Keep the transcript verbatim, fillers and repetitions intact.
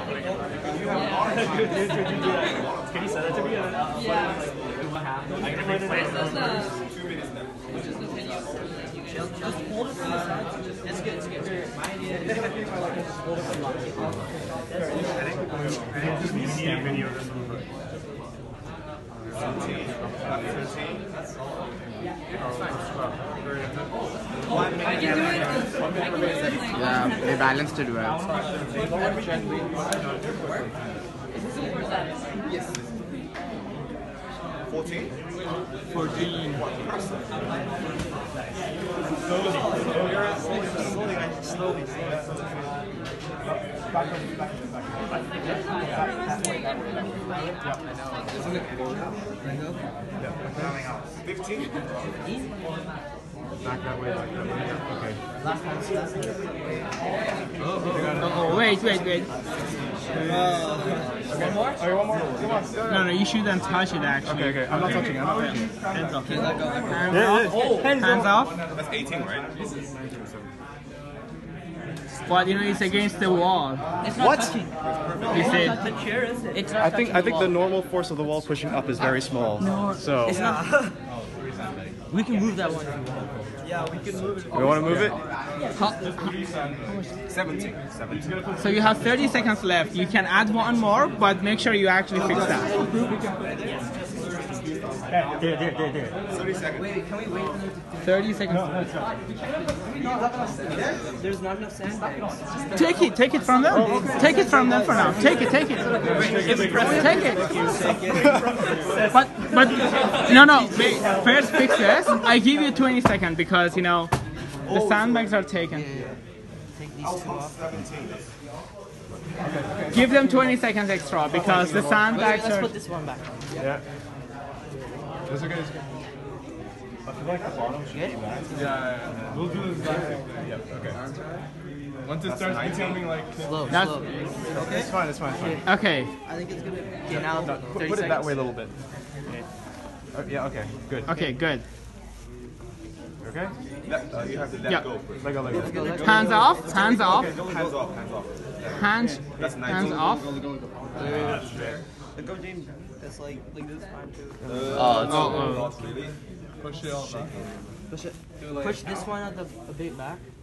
Can you send it to me? Yeah. I can replace those numbers. Just hold it from the side. It's good, it's good. My idea is just hold it from the side. I think just need to see a video of this real quick. I can do it. I can do it. Yeah, they balanced it well. Yes. fourteen? fourteen. Slowly. Slowly. Slowly. Slowly. Back up, back up, back up. That way, that way, that way. Yeah. Isn't it four? Yeah. fifteen? Back that way, like that way. Yeah. Okay. Last time, last time. Oh, oh, wait, wait, wait. Uh, one more? Okay, one more. Come on. No, no, you shouldn't touch it actually. Okay, okay. I'm not touching it. I'm not touching it. Hands off. Okay, let go, let go. Hands Yeah, off. yeah, yeah. Hands, Hands off. That's eighteen, right? But you know, it's against the wall. It's not What? touching. You said. The chair, is it? It's not I think I think wall. the normal force of the wall pushing up is very small. No, so it's not. We can move that one. Yeah, we can move it. we want to move it? How- seventeen. seventeen. So you have thirty seconds left. You can add one more, but make sure you actually fix that. There, there, there, there. thirty seconds. Wait, can we wait for them to thirty seconds. There's not enough sandbags. Take it, take it from them. Take it from them for now. Take it, take it. Take it. But, but, no, no. Wait, first fix this. I give you twenty seconds because, you know, the sandbags are taken. Take these two off. Give them twenty seconds extra because the sandbags Let's are... put this one back. Yeah. That's okay. That's good. I feel like the bottom should Good? be back. Yeah, yeah, yeah. We'll do this back. Yeah. Okay. Once it starts becoming like. Slow, That's- slow. It's fine. It's fine. It's fine. Okay. I think it's good. Okay, now No, put, thirty put it seconds. that way a little bit. Uh, yeah. Okay. Good. Okay, good. Okay. Uh, you have to let Yeah. go. Let go. Let go. Let's go, let's go. Hands off, hands off, Hands off. Hands off. hands, That's nice. hands off. The go James. That's like like this fine too. Oh, oh. Push it all back. Push it. Push this one at the a bit back.